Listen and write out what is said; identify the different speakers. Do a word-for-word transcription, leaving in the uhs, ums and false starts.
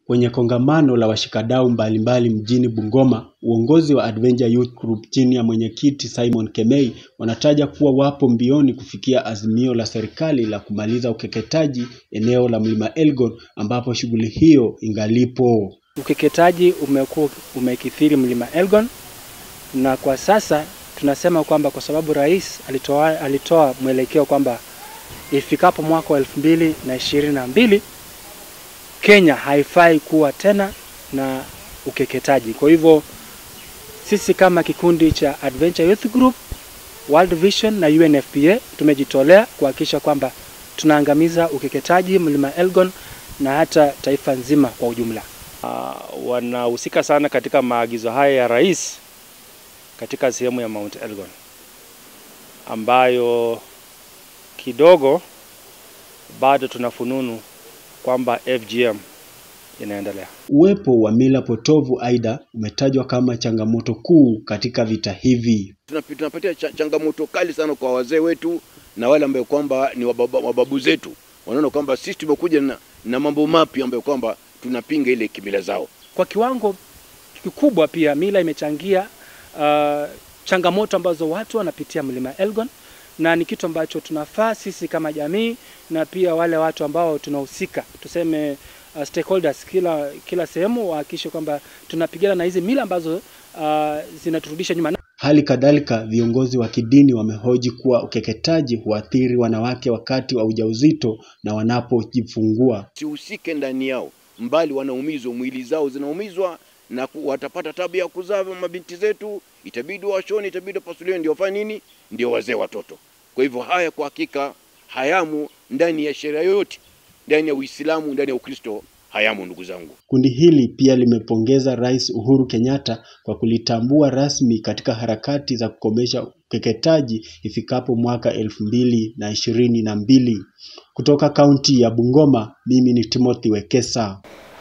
Speaker 1: Kwenye kongamano la washikadau mbalimbali mjini Bungoma, uongozi wa Adventure Youth Group chini ya mwenyekiti Simon Kemei wanataja kuwa wapo mbioni kufikia azimio la serikali la kumaliza ukeketaji eneo la Mlima Elgon, ambapo shughuli hiyo ingalipo.
Speaker 2: Ukeketaji umekuwa umekithiri Mlima Elgon, na kwa sasa tunasema kwamba kwa sababu rais alitoa alitoa mwelekeo kwamba ifikapo mwaka wa elfu mbili na ishirini na mbili Kenya haifai kuwa tena na ukeketaji. Kwa hivyo sisi kama kikundi cha Adventure Youth Group, World Vision na U N F P A tumejitolea kuhakikisha kwamba tunaangamiza ukeketaji Mlima Elgon na hata taifa nzima kwa ujumla. Uh, wanahusika sana katika maagizo haya ya rais katika sehemu ya Mount Elgon, ambayo kidogo bado tunafununu kwamba F G M inaendelea.
Speaker 1: Uwepo wa mila potovu aidha umetajwa kama changamoto kuu katika vita hivi.
Speaker 3: Tunapatia changamoto kali sana kwa wazee wetu na wale ambao kwamba ni wababu, wababu zetu. Wanaona kwamba sisi tumekuja na, na mambo mapya ambayo kwamba tunapinga ile kimila zao.
Speaker 2: Kwa kiwango kikubwa pia mila imechangia uh, changamoto ambazo watu wanapitia Mlima Elgon, na ni kitu ambacho tunafaa sisi kama jamii na pia wale watu ambao tunahusika, tuseme uh, stakeholders kila kila sehemu wahakikishe kwamba tunapigana na hizi mila ambazo uh, zinaturudisha nyuma.
Speaker 1: Hali kadhalika viongozi wa kidini wamehoji kuwa ukeketaji huathiri wanawake wakati wa ujauzito na wanapojifungua.
Speaker 3: Sihusike ndani yao, mbali wanaumizwa, mwili zao zinaumizwa na watapata tabu ya kuzaa mabinti zetu, itabidi washoni, itabidi pasuliwe ndio wafanye nini? Ndio wazee watoto. Kwa hivyo haya kwa hakika hayamu ndani ya sheria yoyote, ndani ya Uislamu, ndani ya Ukristo hayamu, ndugu zangu.
Speaker 1: Kundi hili pia limepongeza Rais Uhuru Kenyatta kwa kulitambua rasmi katika harakati za kukomesha ukeketaji ifikapo mwaka elfu mbili na ishirini na mbili. Kutoka kaunti ya Bungoma, mimi ni Timothy Wekesa.